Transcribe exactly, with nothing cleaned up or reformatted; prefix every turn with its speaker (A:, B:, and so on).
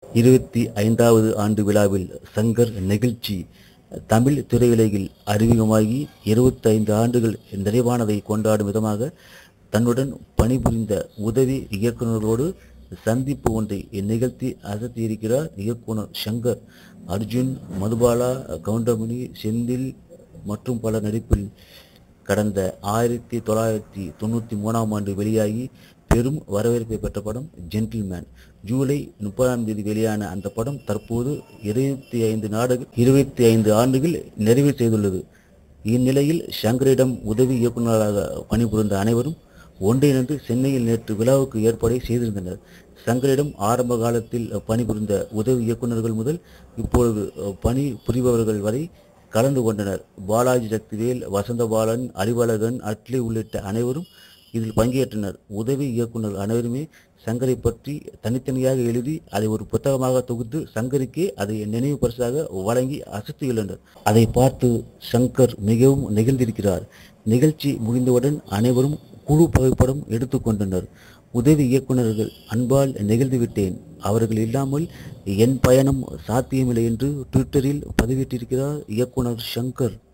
A: இருபத்தி ஐந்தாவது ஆண்டு விழாவில் சங்கர் நிகழ்ச்சி தமிழ் திரையுலகில் அறிமுகமாகி இருபத்தி ஐந்து ஆண்டுகள் நிறைவானதை கொண்டாடும் விதமாக தன்னுடன் பணிபுரிந்த உதவி இயக்குநர்களோடு சந்திப்பு ஒன்றை நிகழ்த்தி அசத்தியிருக்கிறார் இயக்குனர் சங்கர். அர்ஜுன், மதுபாலா, கவுண்டமணி, செந்தில் மற்றும் பல நடிப்பில் கடந்த ஆயிரத்தி தொள்ளாயிரத்தி தொண்ணூற்றி மூணாம் ஆண்டு வெளியாகி பெரும் வரவேற்பை பெற்ற படம் ஜென்டில்மேன். ஜூலை முப்பதாம் தேதி வெளியான அந்த படம் தற்போது இருபத்தி ஐந்து நாடுகள் இருபத்தி ஐந்து ஆண்டுகள் நிறைவு செய்துள்ளது. இந்நிலையில் சங்கரிடம் உதவி இயக்குநராக பணிபுரிந்த அனைவரும் ஒன்றிணைந்து சென்னையில் நேற்று விழாவுக்கு ஏற்பாடை செய்திருந்தனர். சங்கரிடம் ஆரம்ப காலத்தில் பணிபுரிந்த உதவி இயக்குநர்கள் முதல் இப்பொழுது பணி புரிபவர்கள் வரை கலந்து கொண்டனர். பாலாஜி சக்திவேல், வசந்தபாலன், அறிவழகன், அட்லி உள்ளிட்ட அனைவரும் இதில் பங்கேற்றனர். உதவி இயக்குனர் அனைவருமே சங்கரை பற்றி தனித்தனியாக எழுதி அதை ஒரு புத்தகமாக தொகுத்து சங்கருக்கே அதை நினைவு பரிசாக வழங்கி அசத்தியுள்ளனர். அதை பார்த்து சங்கர் மிகவும் நெகிழ்ந்திருக்கிறார். நிகழ்ச்சி முடிந்தவுடன் அனைவரும் குழு புகைப்படம் எடுத்துக்கொண்டனர். உதவி இயக்குநர்கள் அன்பால் நெகிழ்ந்துவிட்டேன், அவர்கள் இல்லாமல் என் பயணம் சாத்தியமில்லை என்று ட்விட்டரில் பதிவிட்டிருக்கிறார் இயக்குனர் சங்கர்.